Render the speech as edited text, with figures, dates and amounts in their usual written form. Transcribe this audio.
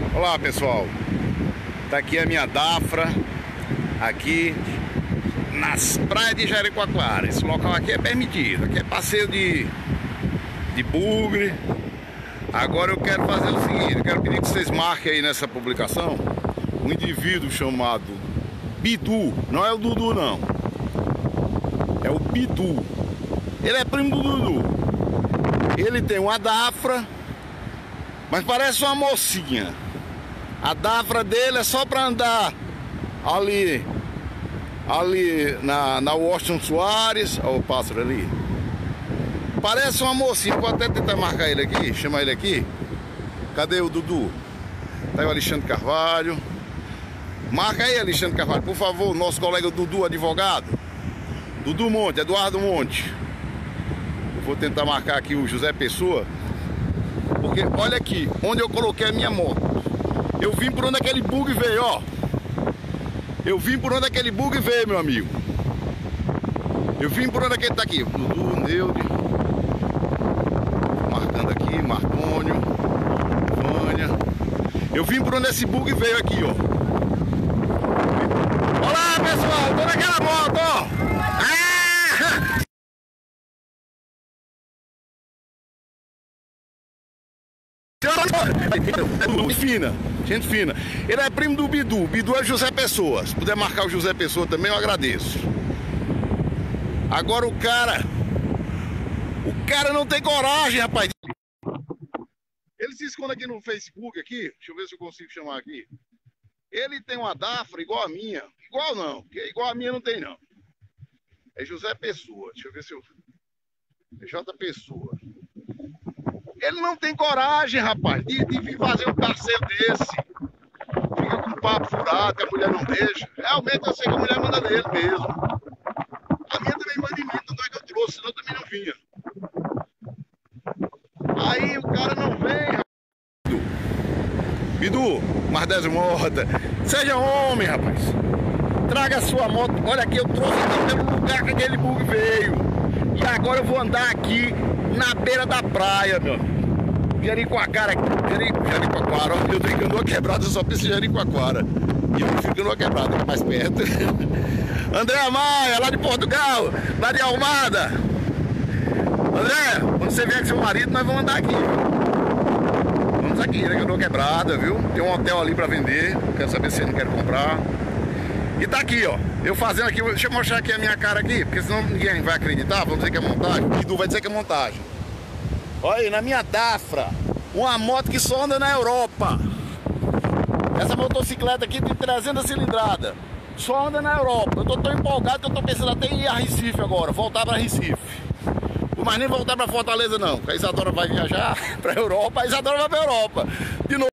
Olá pessoal, tá aqui a minha Dafra, aqui nas praias de Jericoacoara. Esse local aqui é permitido, aqui é passeio de bugre. Agora eu quero fazer o seguinte, eu quero pedir que vocês marquem aí nessa publicação um indivíduo chamado Bidu, não é o Dudu não, é o Bidu. Ele é primo do Dudu, ele tem uma Dafra, mas parece uma mocinha. A Dafra dele é só para andar ali na Washington Soares. Olha o pássaro ali. Parece uma mocinha. Vou até tentar marcar ele aqui, chamar ele aqui. Cadê o Dudu? Tá aí o Alexandre Carvalho. Marca aí, Alexandre Carvalho, por favor, nosso colega Dudu, advogado. Dudu Monte, Eduardo Monte. Eu vou tentar marcar aqui o José Pessoa. Porque olha aqui, onde eu coloquei a minha moto. Eu vim por onde aquele bug veio, ó. Eu vim por onde aquele bug veio, meu amigo. Eu vim por onde aquele tá aqui. Dudu, Neude. Marcando aqui, Marcônio, Vânia. Eu vim por onde esse bug veio aqui, ó. Olá, pessoal, tô naquela moto, ó. Ah! Gente fina. Ele é primo do Bidu. Bidu é José Pessoa. Se puder marcar o José Pessoa também, eu agradeço. Agora o cara não tem coragem, rapaz. Ele se esconde aqui no Facebook aqui. Deixa eu ver se eu consigo chamar aqui. Ele tem uma Dafra igual a minha. Igual não, porque igual a minha não tem não. É José Pessoa. Deixa eu ver se eu... É J Pessoa. Ele não tem coragem, rapaz, de vir fazer um passeio desse. Fica com um papo furado, que a mulher não deixa. Realmente eu sei que a mulher manda nele mesmo. A minha também manda em mim, tanto é que eu trouxe, senão eu também não vinha. Aí o cara não vem, rapaz. Bidu, Mardésio Mota, seja homem, rapaz. Traga a sua moto. Olha aqui, eu trouxe aqui pelo lugar que aquele bug veio. E agora eu vou andar aqui na beira da praia, meu. Jericoacoara, Jericoacoara, ó. Eu tenho canoa quebrada, eu só preciso de Jericoacoara. E eu prefiro canoa quebrada, que é mais perto. André Maia, lá de Portugal, lá de Almada. André, quando você vier com seu marido, nós vamos andar aqui. Vamos aqui, né? Canoa quebrada, viu? Tem um hotel ali pra vender. Quero saber se você não quer comprar. E tá aqui, ó. Eu fazendo aqui, deixa eu mostrar aqui a minha cara aqui, porque senão ninguém vai acreditar, vão dizer que é montagem. O Bidu vai dizer que é montagem. Olha aí, na minha Dafra, uma moto que só anda na Europa. Essa motocicleta aqui tem 300 cilindradas. Só anda na Europa. Eu tô tão empolgado que eu tô pensando até em ir a Recife agora, voltar pra Recife. Mas nem voltar pra Fortaleza não, porque a Isadora vai viajar pra Europa, a Isadora vai pra Europa. De novo.